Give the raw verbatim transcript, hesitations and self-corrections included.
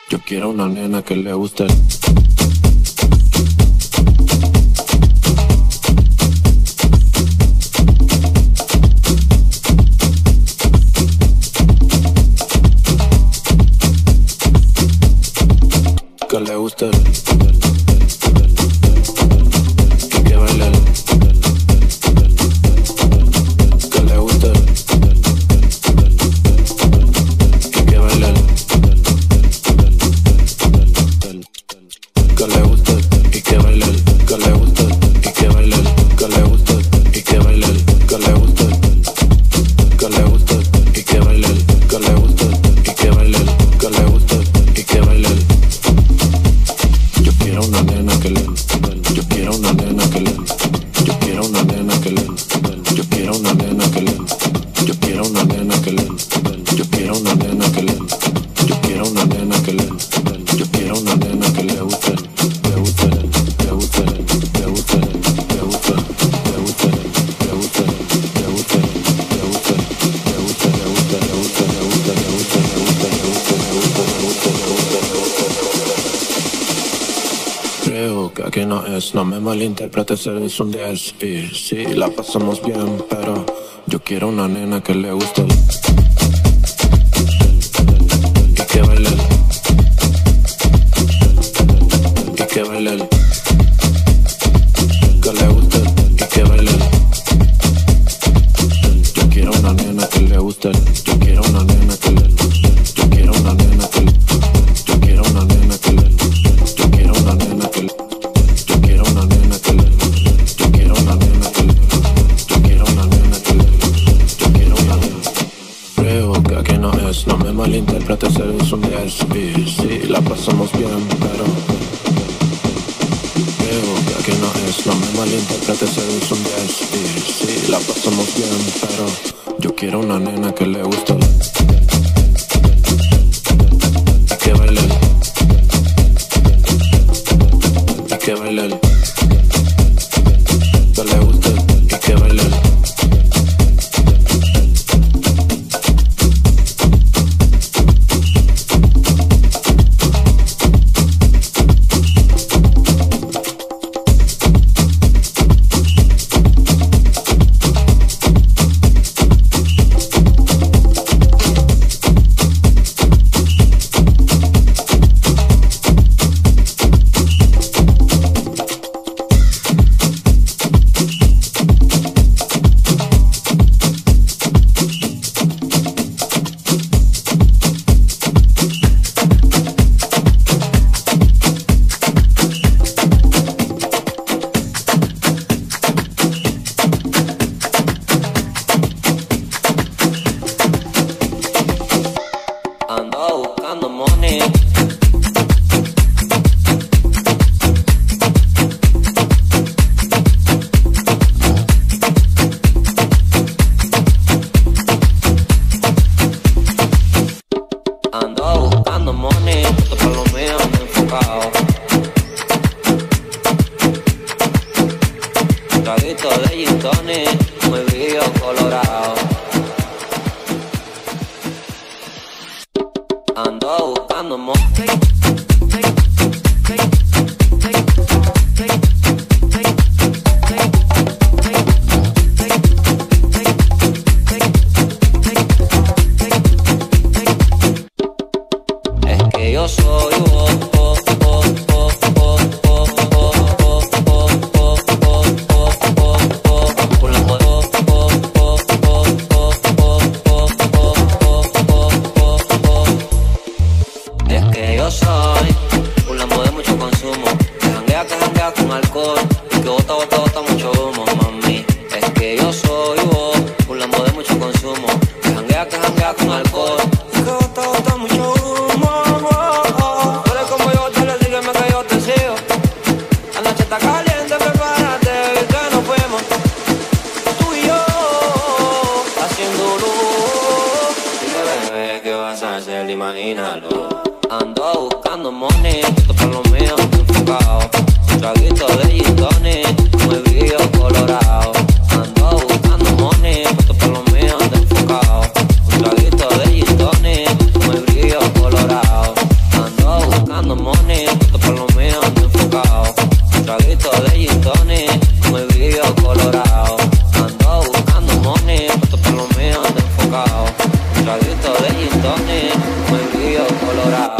Yo quiero una nena que le guste. Que le guste. Y que baile. Que le guste. Y que baile. Que le guste y que baile, que le guste y que baile, que le guste y que baile, que le guste, que le guste y que baile, que le guste y que baile, que le guste y que baile. Yo quiero una nena que le, yo quiero una nena que le, yo quiero una nena que le, yo quiero una nena que le, yo quiero una nena que le, yo quiero una nena que le, yo quiero una nena que le, yo quiero una nena que le guste. Creo que aquí no es, no me malinterpretes, eres un diez y sí, la pasamos bien, pero yo quiero una nena que le guste y que baile y que baile, que le guste y que baile. Yo quiero una nena que le guste, yo quiero una nena que le, yo quiero una nena que le, yo quiero una nena que le, yo quiero una nena que le, yo quiero una nena que le, yo quiero una nena que le, yo quiero una nena que le, yo quiero una nena. Creo que aquí no es, no me malinterpretes, eres un diez y sí, la pasamos bien, pero creo que aquí no es, no me malinterpretes, eres un diez y sí, la pasamos bien, pero yo quiero una nena que le guste y que baile y que baile, que le guste y que baile. Ando colorado.